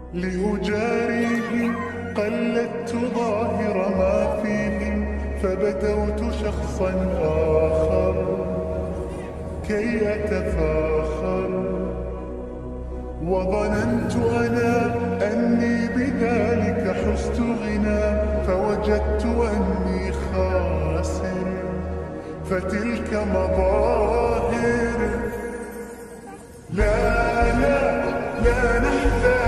لأجاريه قلدت ظاهر ما فيه، فبدوت شخصا آخر كي أتفاخر، وظننت أنا أني بذلك حزت غنى، فوجدت أني خاسر، فتلك مظاهر. لا لا لا نحتاج